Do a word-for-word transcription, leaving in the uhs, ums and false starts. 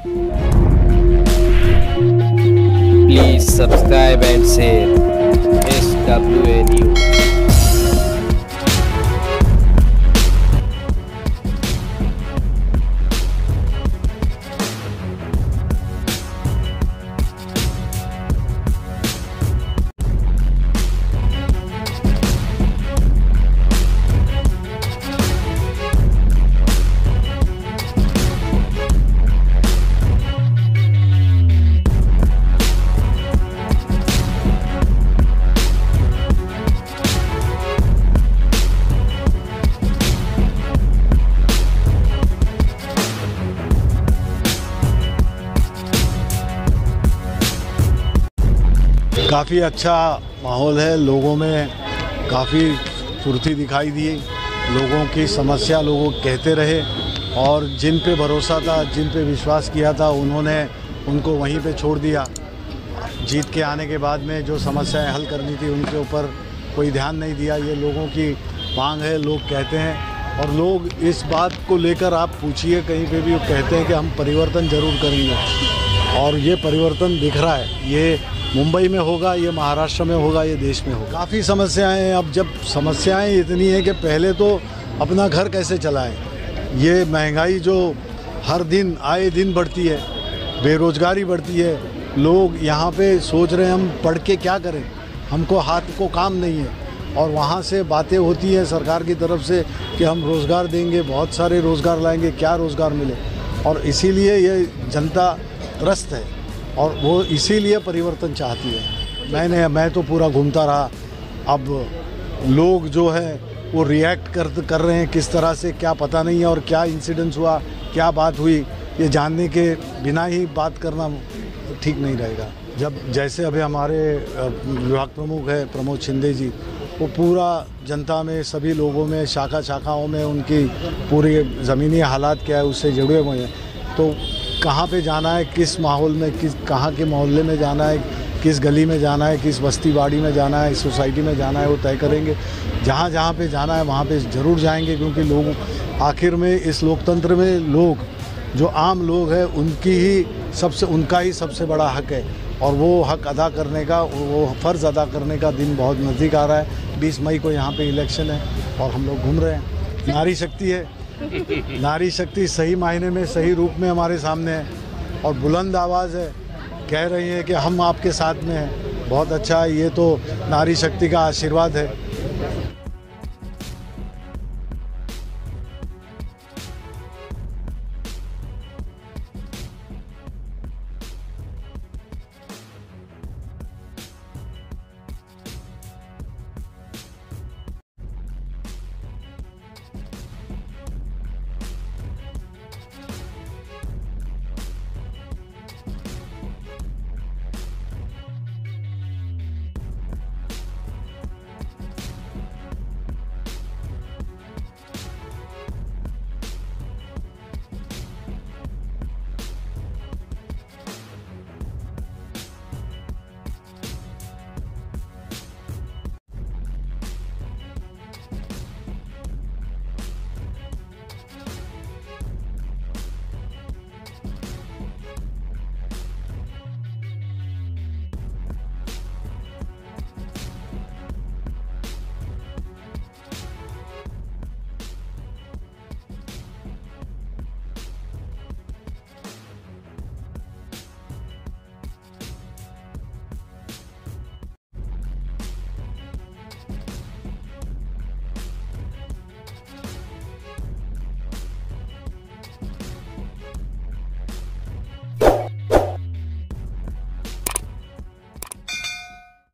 Please subscribe and share S W A News। काफ़ी अच्छा माहौल है, लोगों में काफ़ी फुर्ती दिखाई दी, लोगों की समस्या लोगों कहते रहे और जिन पे भरोसा था, जिन पे विश्वास किया था, उन्होंने उनको वहीं पे छोड़ दिया। जीत के आने के बाद में जो समस्याएं हल करनी थी उनके ऊपर कोई ध्यान नहीं दिया। ये लोगों की मांग है, लोग कहते हैं और लोग इस बात को लेकर आप पूछिए कहीं पे भी, वो कहते हैं कि हम परिवर्तन ज़रूर करेंगे और ये परिवर्तन दिख रहा है। ये मुंबई में होगा, ये महाराष्ट्र में होगा, ये देश में होगा। काफ़ी समस्याएं हैं। अब जब समस्याएं इतनी हैं कि पहले तो अपना घर कैसे चलाएं, ये महंगाई जो हर दिन आए दिन बढ़ती है, बेरोज़गारी बढ़ती है, लोग यहाँ पे सोच रहे हैं हम पढ़ के क्या करें, हमको हाथ को काम नहीं है। और वहाँ से बातें होती हैं सरकार की तरफ से कि हम रोज़गार देंगे, बहुत सारे रोज़गार लाएंगे, क्या रोज़गार मिले। और इसीलिए ये जनता त्रस्त है और वो इसीलिए परिवर्तन चाहती है। मैंने मैं तो पूरा घूमता रहा। अब लोग जो है वो रिएक्ट कर कर रहे हैं किस तरह से, क्या पता नहीं है। और क्या इंसिडेंस हुआ, क्या बात हुई, ये जानने के बिना ही बात करना ठीक नहीं रहेगा। जब जैसे अभी हमारे विभाग प्रमुख है प्रमोद शिंदे जी, वो पूरा जनता में, सभी लोगों में, शाखा शाखाओं में उनकी पूरी ज़मीनी हालात क्या है उससे जुड़े हुए हैं। तो कहाँ पे जाना है, किस माहौल में, किस कहाँ के मोहल्ले में जाना है, किस गली में जाना है, किस बस्ती बाड़ी में जाना है, सोसाइटी में जाना है, वो तय करेंगे। जहाँ जहाँ पे जाना है वहाँ पे ज़रूर जाएंगे, क्योंकि लोग आखिर में इस लोकतंत्र में लोग जो आम लोग हैं उनकी ही सबसे उनका ही सबसे बड़ा हक है और वो हक अदा करने का, वो फ़र्ज़ अदा करने का दिन बहुत नज़दीक आ रहा है। बीस मई को यहाँ पे इलेक्शन है और हम लोग घूम रहे हैं। नारी शक्ति है, नारी शक्ति सही मायने में, सही रूप में हमारे सामने है और बुलंद आवाज़ है, कह रही है कि हम आपके साथ में हैं। बहुत अच्छा है, ये तो नारी शक्ति का आशीर्वाद है।